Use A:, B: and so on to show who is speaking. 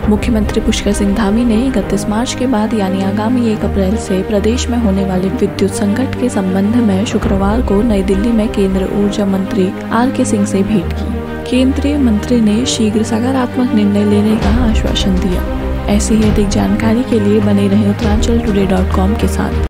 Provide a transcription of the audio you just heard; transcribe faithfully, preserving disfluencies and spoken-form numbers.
A: मुख्यमंत्री पुष्कर सिंह धामी ने इकतीस मार्च के बाद यानी आगामी एक अप्रैल से प्रदेश में होने वाले विद्युत संकट के संबंध में शुक्रवार को नई दिल्ली में केंद्रीय ऊर्जा मंत्री आर के सिंह से भेंट की। केंद्रीय मंत्री ने शीघ्र सकारात्मक निर्णय लेने का आश्वासन दिया। ऐसी ही अधिक जानकारी के लिए बने रहें उत्तरांचल टुडे डॉट कॉम के साथ।